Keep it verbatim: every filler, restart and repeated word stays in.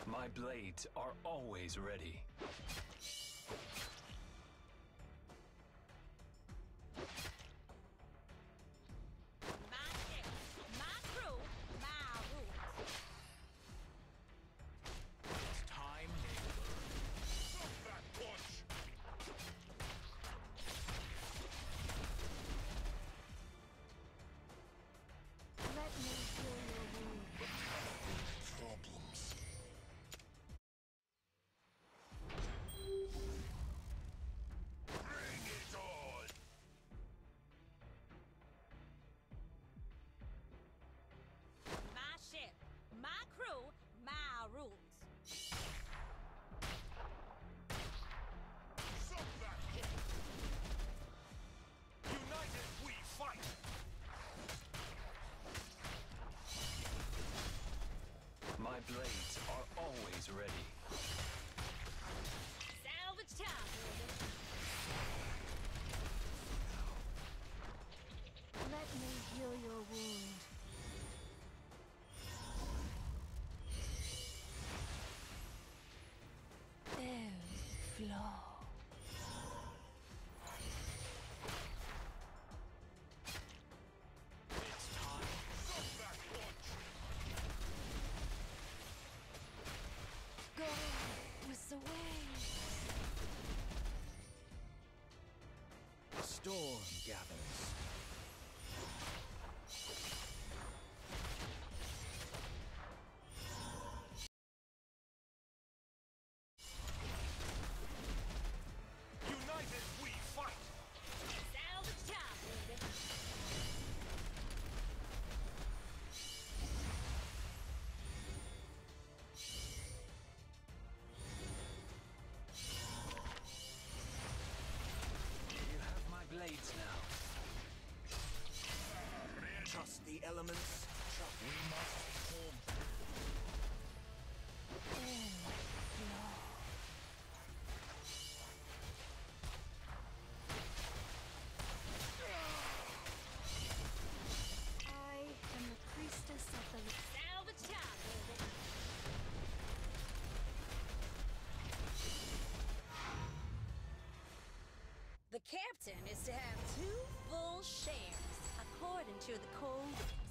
My blades are always ready. My ship, my crew, my rules. It's time they learn. Stop that punch! Let me heal your wound. Problems. Bring it on! My ship, my crew, my rules. Stop that punch! United we fight! My blades are always ready. Salvage time, baby. Let me heal your wound. Ebb flow. It's time. Stop that punch! Go with the waves. A storm gathers. United we fight! Salvage time, baby. You have my blades now. Trust the elements. Trust we must form. I am the priestess of the salvage time, baby. The captain is to have two full shares, according to the code